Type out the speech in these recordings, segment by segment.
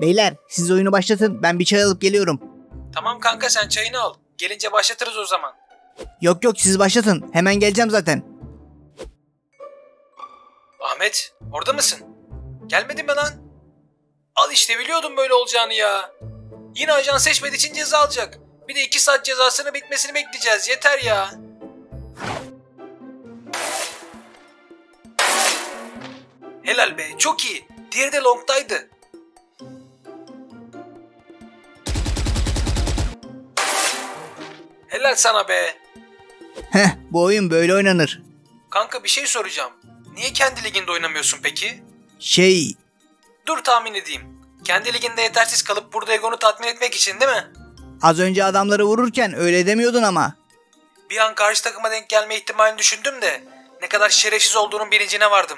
Beyler siz oyunu başlatın, ben bir çay alıp geliyorum. Tamam kanka, sen çayını al. Gelince başlatırız o zaman. Yok siz başlatın, hemen geleceğim zaten. Ahmet, orada mısın? Gelmedin mi lan? Al işte, biliyordum böyle olacağını ya. Yine ajan seçmediği için ceza alacak. Bir de 2 saat cezasının bitmesini bekleyeceğiz. Yeter ya. Helal be, çok iyi. Diğeri de long'daydı. Helal sana be. Bu oyun böyle oynanır. Kanka bir şey soracağım. Niye kendi liginde oynamıyorsun peki? Dur tahmin edeyim. Kendi liginde yetersiz kalıp burada egonu tatmin etmek için değil mi? Az önce adamları vururken öyle demiyordun ama. Bir an karşı takıma denk gelme ihtimalini düşündüm de ne kadar şerefsiz olduğunun bilincine vardım.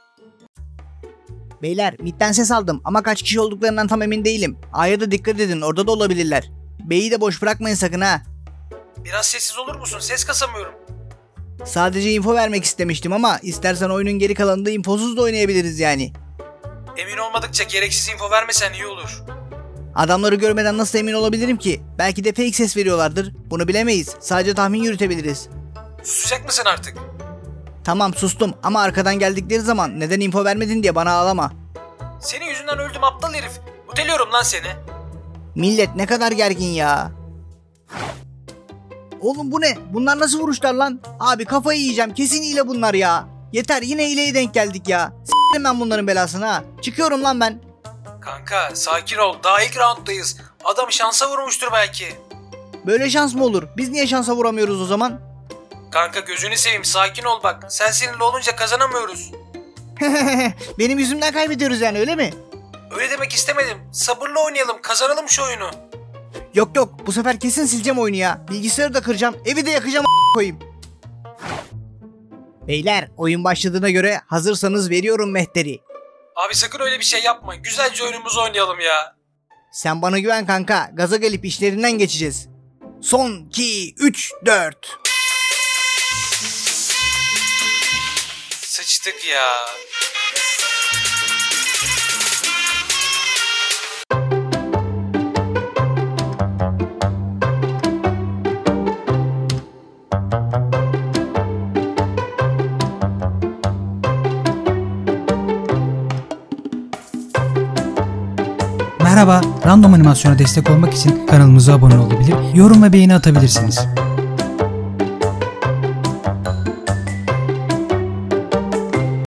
Beyler midden ses aldım ama kaç kişi olduklarından tam emin değilim. A'ya da dikkat edin, orada da olabilirler. B'yi de boş bırakmayın sakın ha. Biraz sessiz olur musun? Ses kasamıyorum. Sadece info vermek istemiştim ama istersen oyunun geri kalanında infosuz da oynayabiliriz yani. Emin olmadıkça gereksiz info vermesen iyi olur. Adamları görmeden nasıl emin olabilirim ki? Belki de fake ses veriyorlardır. Bunu bilemeyiz. Sadece tahmin yürütebiliriz. Susacak mısın artık? Tamam sustum ama arkadan geldikleri zaman neden info vermedin diye bana ağlama. Senin yüzünden öldüm aptal herif. Muteliyorum lan seni. Millet ne kadar gergin ya. Oğlum bu ne? Bunlar nasıl vuruşlar lan? Abi kafayı yiyeceğim. Kesin hile bunlar ya. Yeter, yine hileye denk geldik ya. S**tim ben bunların belasını ha. Çıkıyorum lan ben. Kanka sakin ol. Daha ilk rounddayız. Adam şansa vurmuştur belki. Böyle şans mı olur? Biz niye şansa vuramıyoruz o zaman? Kanka gözünü seveyim, sakin ol bak. Sen sinirli olunca kazanamıyoruz. Benim yüzümden kaybediyoruz yani, öyle mi? Öyle demek istemedim. Sabırla oynayalım. Kazanalım şu oyunu. Yok bu sefer kesin sileceğim oyunu ya. Bilgisayarı da kıracağım. Evi de yakacağım koyayım. Beyler oyun başladığına göre hazırsanız veriyorum mehteri. Abi sakın öyle bir şey yapma. Güzelce oyunumuzu oynayalım ya. Sen bana güven kanka. Gaza gelip işlerinden geçeceğiz. Son 2, 3, 4. Sıçtık ya. Merhaba, Random Animasyon'a destek olmak için kanalımıza abone olabilir, yorum ve beğeni atabilirsiniz.